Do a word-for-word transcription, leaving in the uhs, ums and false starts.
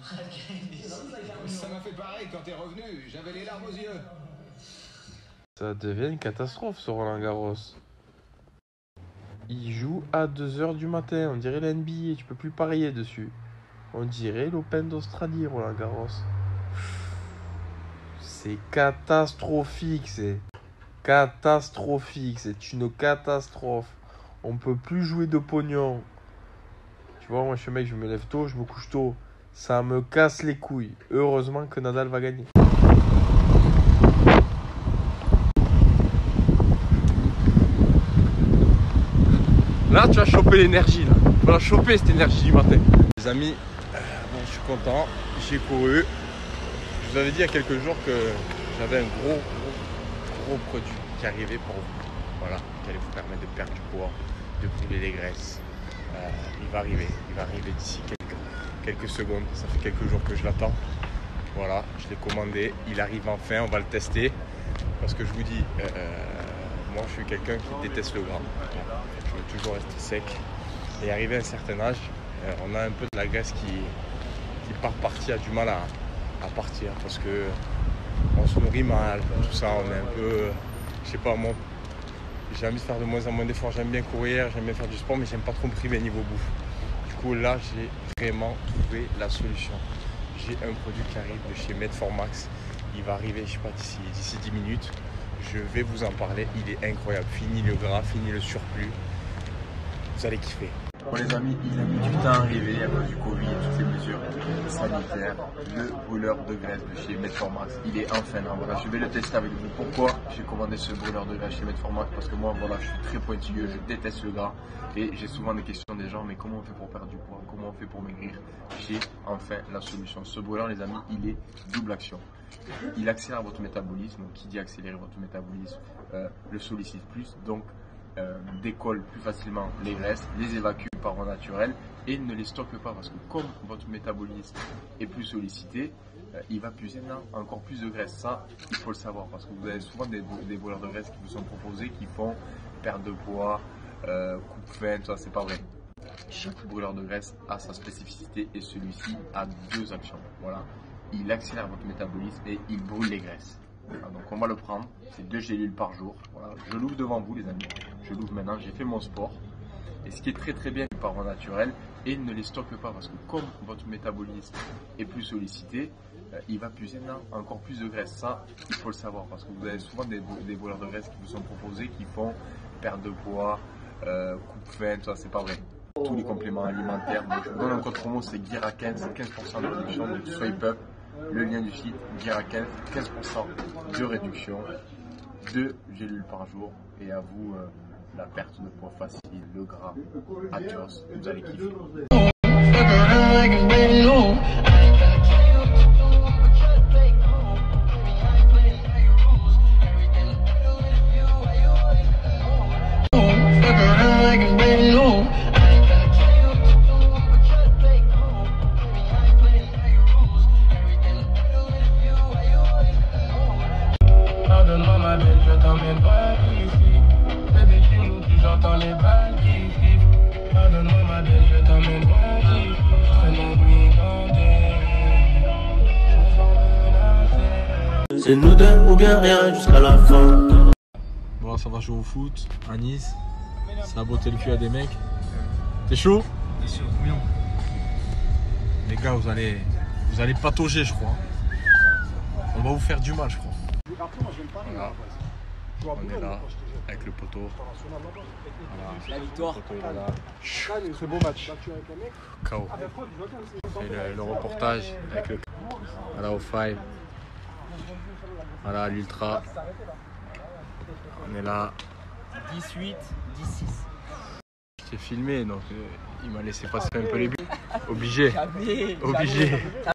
Ça m'a fait pareil quand t'es revenu, j'avais les larmes aux yeux. Ça devient une catastrophe ce Roland Garros. Il joue à deux heures du matin, on dirait la N B A, tu peux plus parier dessus. On dirait l'Open d'Australie, Roland Garros. C'est catastrophique, c'est catastrophique, c'est une catastrophe. On peut plus jouer de pognon. Tu vois, moi je suis mec, je me lève tôt, je me couche tôt. Ça me casse les couilles. Heureusement que Nadal va gagner. Là, tu vas choper l'énergie. Là. Tu vas la choper cette énergie du matin. Les amis, euh, bon, je suis content. J'ai couru. Je vous avais dit il y a quelques jours que j'avais un gros, gros, gros produit qui arrivait pour vous. Voilà, qui allait vous permettre de perdre du poids, de brûler les graisses. Euh, il va arriver. Il va arriver d'ici quelques, quelques secondes. Ça fait quelques jours que je l'attends. Voilà, je l'ai commandé. Il arrive enfin. On va le tester. Parce que je vous dis, euh, moi je suis quelqu'un qui déteste le gras. Je veux toujours rester sec. Et arrivé à un certain âge, euh, on a un peu de la graisse qui, qui part partie, a du mal à, à partir. Parce que on se nourrit mal, tout ça, on est un peu, je sais pas, moi, j'ai envie de faire de moins en moins d'efforts. J'aime bien courir, j'aime bien faire du sport, mais j'aime pas trop me priver niveau bouffe. Du coup, là, j'ai vraiment trouvé la solution. J'ai un produit qui arrive de chez Medformax. Il va arriver, je sais pas, d'ici, d'ici dix minutes. Je vais vous en parler, il est incroyable. Fini le gras, fini le surplus. Vous allez kiffer. Bon les amis, il a mis du temps à arriver à cause du Covid et toutes les mesures sanitaires. Le brûleur de graisse de chez Medformax, il est enfin là. Voilà, je vais le tester avec vous. Pourquoi j'ai commandé ce brûleur de graisse chez Medformax? Parce que moi, voilà, je suis très pointilleux, je déteste le gras. Et j'ai souvent des questions des gens, mais comment on fait pour perdre du poids? Comment on fait pour maigrir? J'ai enfin la solution. Ce brûleur, les amis, il est double action. Il accélère votre métabolisme. Donc, qui dit accélérer votre métabolisme, euh, le sollicite plus. Donc, euh, décolle plus facilement les graisses, les évacue par voie naturelle et ne les stocke pas. Parce que comme votre métabolisme est plus sollicité, euh, il va puiser encore plus de graisse. Ça, il faut le savoir. Parce que vous avez souvent des, des brûleurs de graisse qui vous sont proposés qui font perte de poids, euh, coupe faim, tout ça, c'est pas vrai. Chaque brûleur de graisse a sa spécificité et celui-ci a deux actions. Voilà. Il accélère votre métabolisme et il brûle les graisses. Voilà, donc on va le prendre, c'est deux gélules par jour. Voilà, je l'ouvre devant vous les amis, je l'ouvre maintenant, j'ai fait mon sport. Et ce qui est très très bien par voie naturelle, et ne les stocke pas parce que comme votre métabolisme est plus sollicité, euh, il va puiser encore plus de graisse. Ça, il faut le savoir parce que vous avez souvent des, des brûleurs de graisse qui vous sont proposés qui font perte de poids, euh, coupe faim, tout ça, c'est pas vrai. Tous les compléments alimentaires, donc je vous donne un code promo, c'est Guira quinze, c'est quinze pour cent de réduction, donc swipe up. Le lien du site, Guira quinze, quinze pour cent de réduction, deux gélules par jour et à vous euh, la perte de poids facile, le gras, adios, vous allez kiffer. Pardonne-moi ma belle, je t'emmène pas ici. Bébé, chez nous, tu j'entends les balles qui sifflent. Pardonne-moi ma belle, je t'emmène pas ici. Je traîne la nuit gantée. Je sens menacer. C'est nous deux ou bien rien jusqu'à la fin. Bon, ça va jouer au foot à Nice. Ça va botter le cul à des mecs. T'es chaud? Bien sûr, oui. Les gars, vous allez, vous allez patauger, je crois. On va vous faire du mal, je crois. Voilà. On est là avec le poteau. Voilà. La victoire. Le poteau est là. C'est beau match. K O. C'est le, le reportage avec le. Voilà au five. Voilà l'ultra. On est là. dix-huit, dix-six. J'ai filmé donc euh, il m'a laissé passer un peu les buts. Obligé. Obligé.